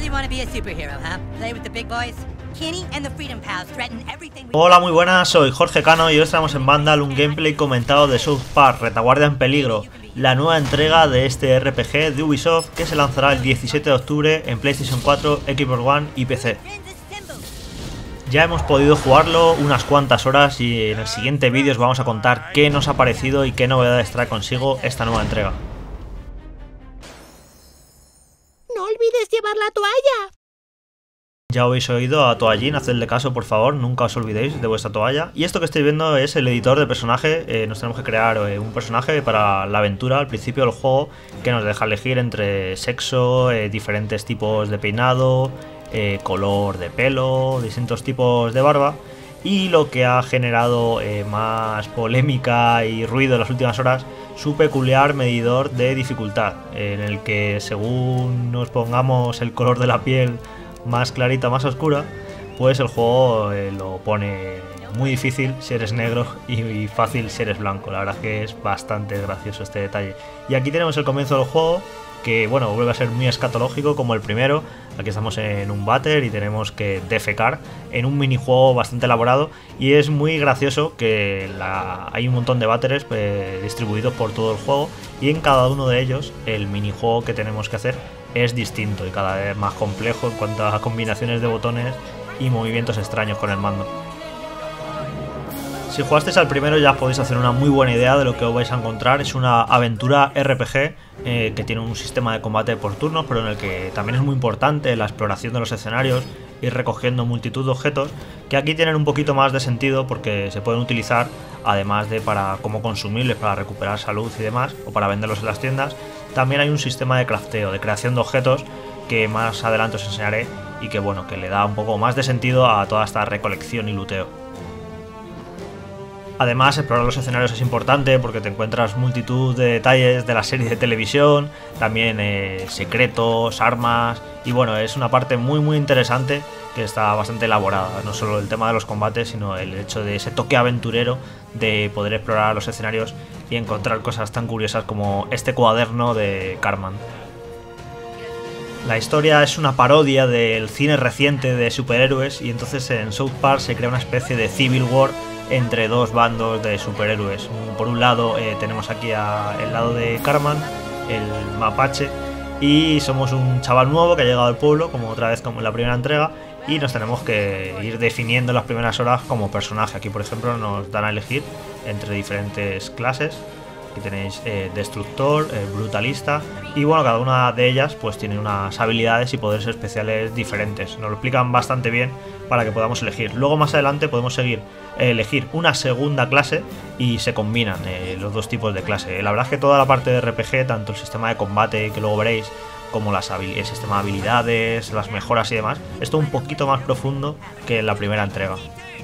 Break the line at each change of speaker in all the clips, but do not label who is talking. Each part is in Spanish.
Hola, muy buenas, soy Jorge Cano y hoy estamos en Vandal, un gameplay comentado de South Park Retaguardia en Peligro, la nueva entrega de este RPG de Ubisoft que se lanzará el 17 de octubre en PlayStation 4, Xbox One y PC. Ya hemos podido jugarlo unas cuantas horas y en el siguiente vídeo os vamos a contar qué nos ha parecido y qué novedades trae consigo esta nueva entrega.
No olvides llevar la toalla.
Ya habéis oído a Toallín, hacedle caso por favor, nunca os olvidéis de vuestra toalla. Y esto que estáis viendo es el editor de personaje, nos tenemos que crear un personaje para la aventura al principio del juego que nos deja elegir entre sexo, diferentes tipos de peinado, color de pelo, distintos tipos de barba. Y lo que ha generado más polémica y ruido en las últimas horas, su peculiar medidor de dificultad, en el que según nos pongamos el color de la piel más clarita, más oscura, pues el juego lo pone muy difícil si eres negro y fácil si eres blanco. La verdad es que es bastante gracioso este detalle. Y aquí tenemos el comienzo del juego, que bueno, vuelve a ser muy escatológico como el primero. Aquí estamos en un váter y tenemos que defecar en un minijuego bastante elaborado, y es muy gracioso que hay un montón de váteres distribuidos por todo el juego, y en cada uno de ellos el minijuego que tenemos que hacer es distinto y cada vez más complejo en cuanto a combinaciones de botones y movimientos extraños con el mando. Si jugasteis al primero ya podéis hacer una muy buena idea de lo que os vais a encontrar. Es una aventura RPG que tiene un sistema de combate por turnos, pero en el que también es muy importante la exploración de los escenarios, ir recogiendo multitud de objetos que aquí tienen un poquito más de sentido porque se pueden utilizar además de para como consumibles, para recuperar salud y demás, o para venderlos en las tiendas. También hay un sistema de crafteo, de creación de objetos, que más adelante os enseñaré y que bueno, que le da un poco más de sentido a toda esta recolección y looteo. Además, explorar los escenarios es importante porque te encuentras multitud de detalles de la serie de televisión, también secretos, armas, y bueno, es una parte muy interesante que está bastante elaborada, no solo el tema de los combates, sino el hecho de ese toque aventurero de poder explorar los escenarios y encontrar cosas tan curiosas como este cuaderno de Cartman. La historia es una parodia del cine reciente de superhéroes, y entonces en South Park se crea una especie de Civil War entre dos bandos de superhéroes. Por un lado tenemos aquí el lado de Cartman, el mapache, y somos un chaval nuevo que ha llegado al pueblo, como otra vez como en la primera entrega, y nos tenemos que ir definiendo las primeras horas como personaje. Aquí por ejemplo nos dan a elegir entre diferentes clases. Aquí tenéis destructor, brutalista, y bueno, cada una de ellas pues tiene unas habilidades y poderes especiales diferentes. Nos lo explican bastante bien para que podamos elegir. Luego más adelante podemos elegir una segunda clase y se combinan los dos tipos de clase. La verdad es que toda la parte de RPG, tanto el sistema de combate que luego veréis, como el sistema de habilidades, las mejoras y demás, es todo un poquito más profundo que en la primera entrega.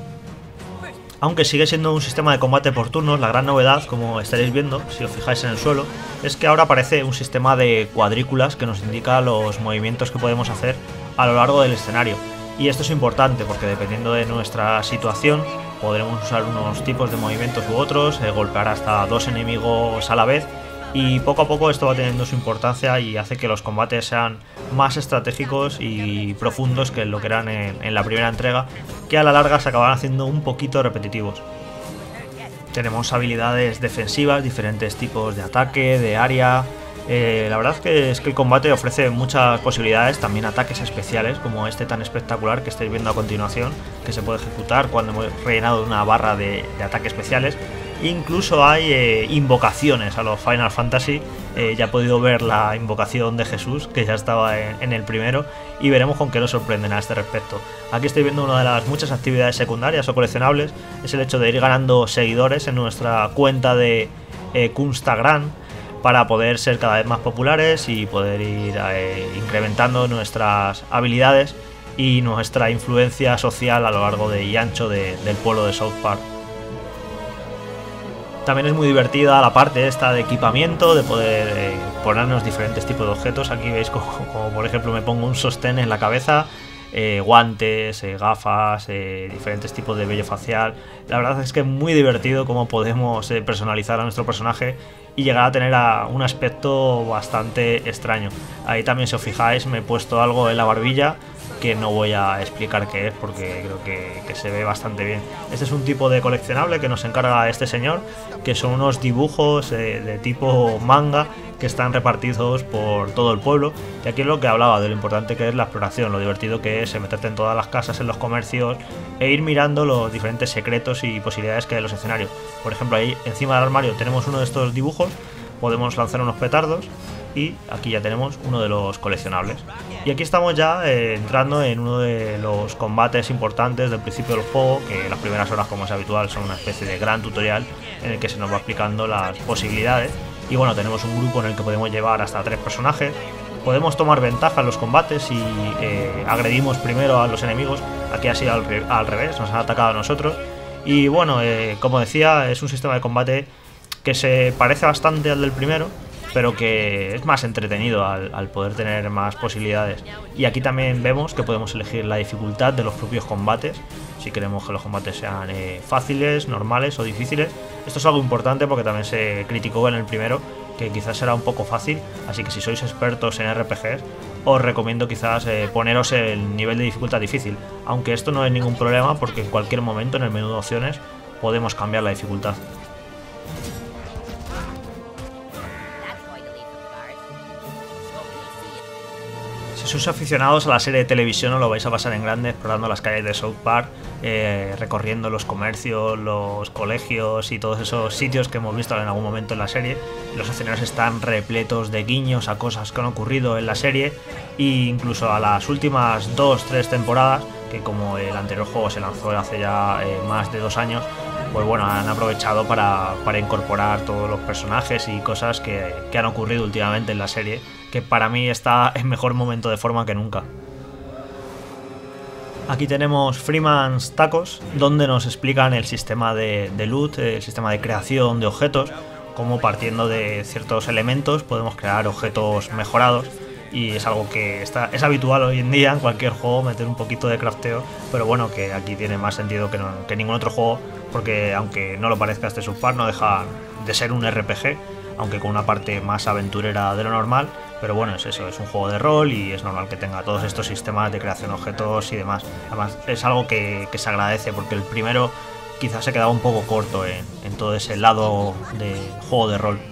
Aunque sigue siendo un sistema de combate por turnos, la gran novedad, como estaréis viendo si os fijáis en el suelo, es que ahora aparece un sistema de cuadrículas que nos indica los movimientos que podemos hacer a lo largo del escenario. Y esto es importante porque dependiendo de nuestra situación podremos usar unos tipos de movimientos u otros, golpear hasta dos enemigos a la vez, y poco a poco esto va teniendo su importancia y hace que los combates sean más estratégicos y profundos que lo que eran en la primera entrega, que a la larga se acaban haciendo un poquito repetitivos. Tenemos habilidades defensivas, diferentes tipos de ataque, de área. La verdad es que el combate ofrece muchas posibilidades, también ataques especiales como este tan espectacular que estáis viendo a continuación, que se puede ejecutar cuando hemos rellenado una barra de ataques especiales. Incluso hay invocaciones a los Final Fantasy. Ya he podido ver la invocación de Jesús, que ya estaba en el primero, y veremos con qué nos sorprenden a este respecto. Aquí estoy viendo una de las muchas actividades secundarias o coleccionables, es el hecho de ir ganando seguidores en nuestra cuenta de Kunstagram para poder ser cada vez más populares y poder ir incrementando nuestras habilidades y nuestra influencia social a lo largo y ancho del pueblo de South Park. También es muy divertida la parte esta de equipamiento, de poder ponernos diferentes tipos de objetos. Aquí veis como por ejemplo me pongo un sostén en la cabeza, guantes, gafas, diferentes tipos de vello facial. La verdad es que es muy divertido cómo podemos personalizar a nuestro personaje y llegar a tener un aspecto bastante extraño. Ahí también, si os fijáis, me he puesto algo en la barbilla que no voy a explicar qué es porque creo que se ve bastante bien. Este es un tipo de coleccionable que nos encarga este señor, que son unos dibujos de tipo manga que están repartidos por todo el pueblo. Y aquí es lo que hablaba de lo importante que es la exploración, lo divertido que es meterte en todas las casas, en los comercios e ir mirando los diferentes secretos y posibilidades que hay en los escenarios. Por ejemplo, ahí encima del armario tenemos uno de estos dibujos, podemos lanzar unos petardos y aquí ya tenemos uno de los coleccionables. Y aquí estamos ya entrando en uno de los combates importantes del principio del juego, que las primeras horas, como es habitual, son una especie de gran tutorial en el que se nos va explicando las posibilidades. Y bueno, tenemos un grupo en el que podemos llevar hasta 3 personajes. Podemos tomar ventaja en los combates si agredimos primero a los enemigos. Aquí ha sido al revés, nos han atacado a nosotros. Y bueno, como decía, es un sistema de combate que se parece bastante al del primero, pero que es más entretenido al poder tener más posibilidades. Y aquí también vemos que podemos elegir la dificultad de los propios combates, si queremos que los combates sean fáciles, normales o difíciles. Esto es algo importante porque también se criticó en el primero que quizás era un poco fácil, así que si sois expertos en RPGs os recomiendo quizás poneros el nivel de dificultad difícil, aunque esto no es ningún problema porque en cualquier momento en el menú de opciones podemos cambiar la dificultad. Si sois aficionados a la serie de televisión os lo vais a pasar en grande explorando las calles de South Park, recorriendo los comercios, los colegios y todos esos sitios que hemos visto en algún momento en la serie. Los escenarios están repletos de guiños a cosas que han ocurrido en la serie e incluso a las últimas 2-3 temporadas, que como el anterior juego se lanzó hace ya más de 2 años, pues bueno, han aprovechado para incorporar todos los personajes y cosas que han ocurrido últimamente en la serie, que para mí está en mejor momento de forma que nunca. Aquí tenemos Freeman's Tacos, donde nos explican el sistema de loot, el sistema de creación de objetos, cómo partiendo de ciertos elementos podemos crear objetos mejorados. Y es algo que es habitual hoy en día en cualquier juego, meter un poquito de crafteo, pero bueno, que aquí tiene más sentido que ningún otro juego, porque aunque no lo parezca, este South Park no deja de ser un RPG, aunque con una parte más aventurera de lo normal. Pero bueno, es eso, es un juego de rol y es normal que tenga todos estos sistemas de creación de objetos y demás. Además es algo que se agradece porque el primero quizás se quedaba un poco corto en todo ese lado de juego de rol.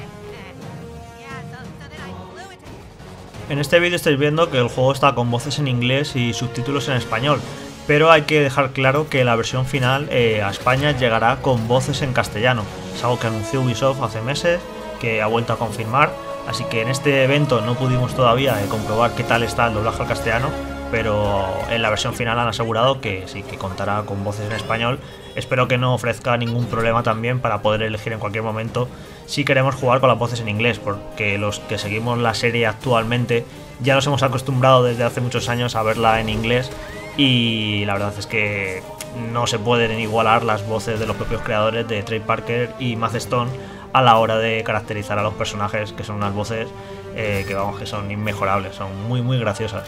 En este vídeo estáis viendo que el juego está con voces en inglés y subtítulos en español, pero hay que dejar claro que la versión final a España llegará con voces en castellano. Es algo que anunció Ubisoft hace meses, que ha vuelto a confirmar, así que en este evento no pudimos todavía comprobar qué tal está el doblaje al castellano, pero en la versión final han asegurado que sí, que contará con voces en español. Espero que no ofrezca ningún problema también para poder elegir en cualquier momento si queremos jugar con las voces en inglés, porque los que seguimos la serie actualmente ya nos hemos acostumbrado desde hace muchos años a verla en inglés y la verdad es que no se pueden igualar las voces de los propios creadores de Trey Parker y Matt Stone a la hora de caracterizar a los personajes, que son unas voces que son inmejorables, son muy graciosas.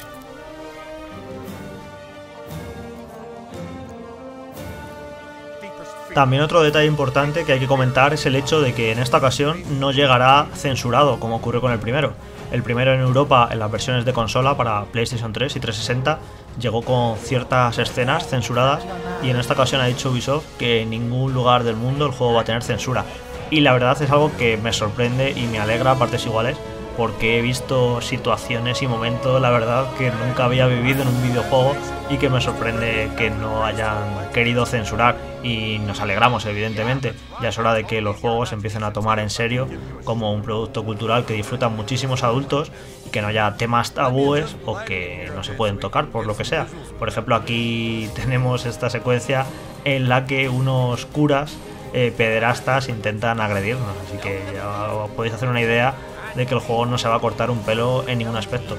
También otro detalle importante que hay que comentar es el hecho de que en esta ocasión no llegará censurado como ocurrió con el primero. El primero en Europa, en las versiones de consola para PlayStation 3 y 360, llegó con ciertas escenas censuradas y en esta ocasión ha dicho Ubisoft que en ningún lugar del mundo el juego va a tener censura. Y la verdad es algo que me sorprende y me alegra a partes iguales, porque he visto situaciones y momentos, la verdad, que nunca había vivido en un videojuego y que me sorprende que no hayan querido censurar. Y nos alegramos, evidentemente. Ya es hora de que los juegos empiecen a tomar en serio como un producto cultural que disfrutan muchísimos adultos y que no haya temas tabúes o que no se pueden tocar por lo que sea. Por ejemplo, aquí tenemos esta secuencia en la que unos curas pederastas intentan agredirnos, así que ya os podéis hacer una idea de que el juego no se va a cortar un pelo en ningún aspecto.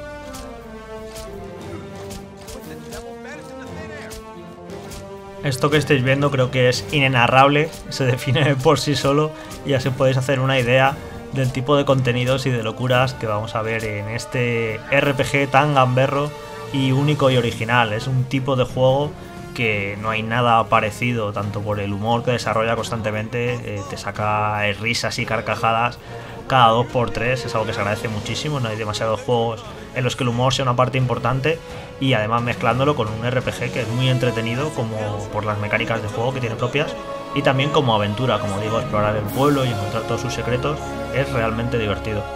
Esto que estáis viendo creo que es inenarrable, se define por sí solo y así podéis hacer una idea del tipo de contenidos y de locuras que vamos a ver en este RPG tan gamberro y único y original. Es un tipo de juego que no hay nada parecido, tanto por el humor que desarrolla constantemente, te saca risas y carcajadas cada 2x3, es algo que se agradece muchísimo. No hay demasiados juegos en los que el humor sea una parte importante, y además mezclándolo con un RPG que es muy entretenido, como por las mecánicas de juego que tiene propias, y también como aventura, como digo, explorar el pueblo y encontrar todos sus secretos es realmente divertido.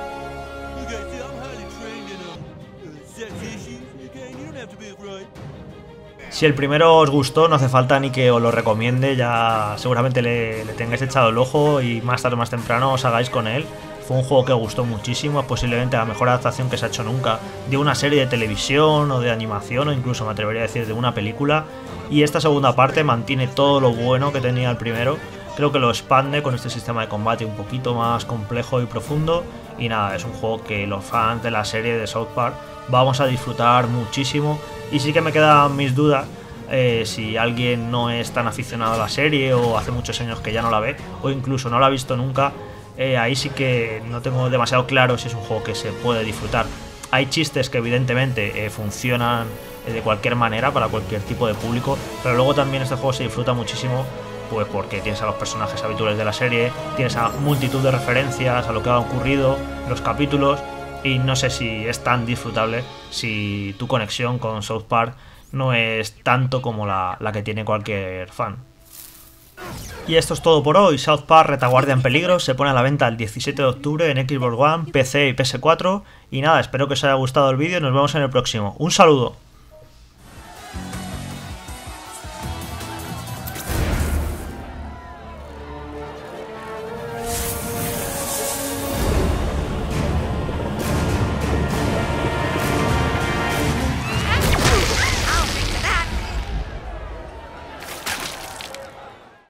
Si el primero os gustó, no hace falta ni que os lo recomiende, ya seguramente le tengáis echado el ojo y más tarde o más temprano os hagáis con él. Fue un juego que gustó muchísimo, es posiblemente la mejor adaptación que se ha hecho nunca de una serie de televisión o de animación, o incluso me atrevería a decir de una película, y esta segunda parte mantiene todo lo bueno que tenía el primero. Creo que lo expande con este sistema de combate un poquito más complejo y profundo, y nada, es un juego que los fans de la serie de South Park vamos a disfrutar muchísimo. Y sí que me quedan mis dudas, si alguien no es tan aficionado a la serie o hace muchos años que ya no la ve, o incluso no la ha visto nunca, ahí sí que no tengo demasiado claro si es un juego que se puede disfrutar. Hay chistes que evidentemente funcionan de cualquier manera para cualquier tipo de público, pero luego también este juego se disfruta muchísimo, pues porque tienes a los personajes habituales de la serie, tienes a multitud de referencias a lo que ha ocurrido en los capítulos, y no sé si es tan disfrutable si tu conexión con South Park no es tanto como la que tiene cualquier fan. Y esto es todo por hoy. South Park Retaguardia en Peligro se pone a la venta el 17 de octubre en Xbox One, PC y PS4. Y nada, espero que os haya gustado el vídeo y nos vemos en el próximo. ¡Un saludo!